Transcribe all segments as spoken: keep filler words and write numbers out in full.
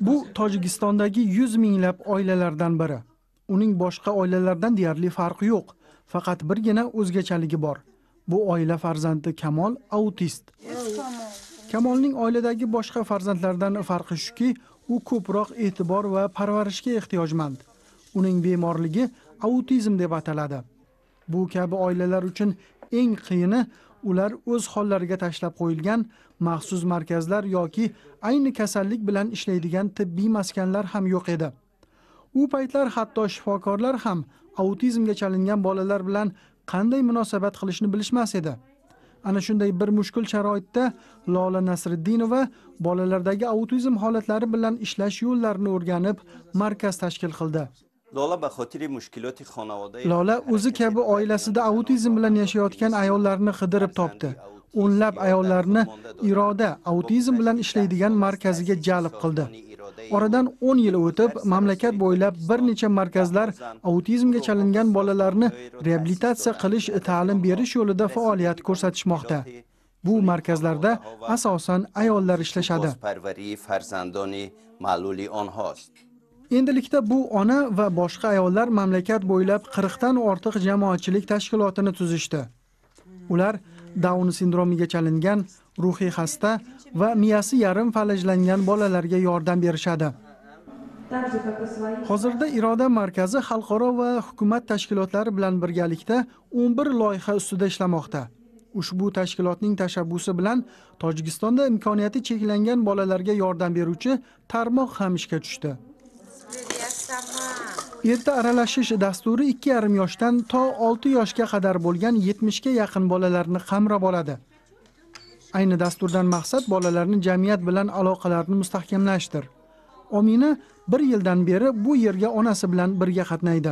Bu Tojikistondagi yuz minglab oilalardan biri. Uning boshqa oilalardan deyarli farqi yo'q. Faqat birgina o'zgachaligi bor. Bu oila farzandi Kamol autist. Kamolning oiladagi boshqa farzandlardan farqi shuki, u ko'proq e'tibor va parvarishga ehtiyojmand. Uning bemorligi autizm deb ataladi. Bu kabi oilalar uchun eng qiyini ular o'z hollariga tashlab qo'yilgan maxsus markazlar yoki ayni kasallik bilan ishlaydigan tibbiy maskanlar ham yo'q edi. U paytlar hatto shifokorlar ham autizmga chalingan bolalar bilan qanday munosabat qilishni bilishmas edi. Ana shunday bir mushkul sharoitda Lola Nasriddinova bolalardagi autizm holatlari bilan ishlash yo'llarini o'rganib, markaz tashkil qildi. Lola o'zi kabi oilasida autizm bilan yashayotgan ayollarni qidirib topdi. O'nlab ayollarni Iroda autizm bilan ishlaydigan markaziga jalb qildi. Oradan o'n yil o'tib, mamlakat bo'ylab bir necha markazlar autizmga chalingan bolalarni reabilitatsiya qilish, ta'lim berish yo'lida faoliyat ko'rsatishmoqda. Bu markazlarda asosan ayollar ishlashadi. Endilikda bu ona va boshqa ayollar mamlakat bo'ylab qirq dan ortiq jamoatchilik tashkilotini tuzishdi. Ular Down sindromiga chalingan, ruhiy xasta va miyasi yarim falajlangan bolalarga yordam berishadi. Hozirda Iroda markazi xalqaro va hukumat tashkilotlari bilan birgalikda o'n bir loyiha ustida ishlamoqda. Ushbu tashkilotning tashabbusi bilan Tojikistonda imkoniyati cheklangan bolalarga yordam beruvchi tarmoq ham ishga tushdi. Erta aralashish dasturi ikki yarim yoshdan to olti yoshga qadar bo'lgan yetmishga yaqin bolalarni qamrab oladi. Ayni dasturdan maqsad bolalarning jamiyat bilan aloqalarini mustahkamlashdir. Omina bir yildan beri bu yerga onasi bilan birga qatnaydi.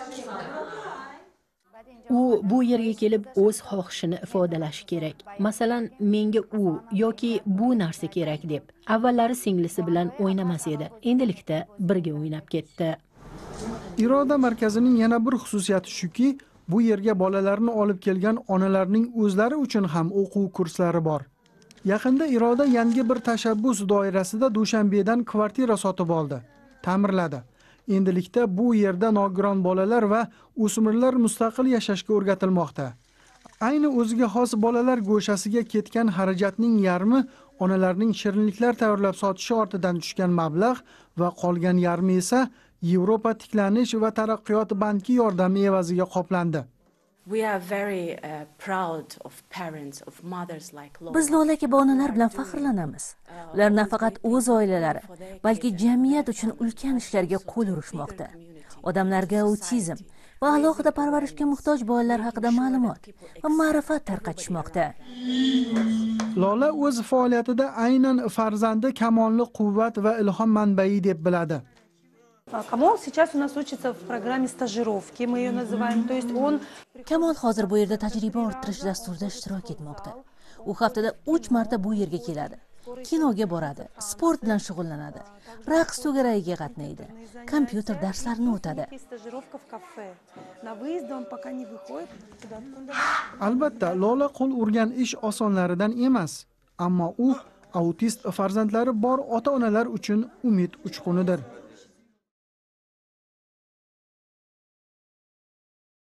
U bu yerga kelib o'z xohishini ifodalashi kerak. Masalan, menga u yoki bu narsa kerak deb. Avvallari singlisi bilan o'ynamas edi. Endilikda birga o'ynab ketdi. Iroda markazining yana bir xususiyati shuki, bu yerga bolalarni olib kelgan onalarning o'zlari uchun ham o'quv kurslari bor. Yaqinda Iroda yangi bir tashabbus doirasida Dushanbedan kvartira sotib oldi, ta'mirladi. Endilikda bu yerda nogiron bolalar va o'smirlar mustaqil yashashga o'rgatilmoqda. Ayni o'ziga xos bolalar go'shasiga ketgan xarajatning yarmi onalarning shirinliklar tayyorlab sotishi ortidan tushgan mablag' va qolgan yarmi esa Yevropa tiklanish va taraqqiyot banki yordami evaziga qoplandi. Biz Lola kabi onalar bilan faxrlanamiz. Ular nafaqat o'z oilalari, balki jamiyat uchun ulkan ishlarga qo'l urishmoqda. Odamlarga autizm va alohida parvarishga muhtoj bolalar haqida ma'lumot va ma'rifat tarqatishmoqda. Lola o'z faoliyatida aynan farzandi Kamolni quvvat va ilhom manbai deb biladi. Kamol сейчас у нас учится в программе стажировки, мы ее называем. То есть он Kamol hozir bu yerda tajriba orttirish dasturida ishtirok etmoqda. U haftada uch marta bu yerga keladi. Kinoga boradi, sport bilan shug'ullanadi, raqs to'garagiga qatnaydi, kompyuter darslarini o'tadi. Albatta, Lola qo'l urgan ish osonlaridan emas, ammo u autist farzandlari bor ota-onalar uchun umid uchqunidir.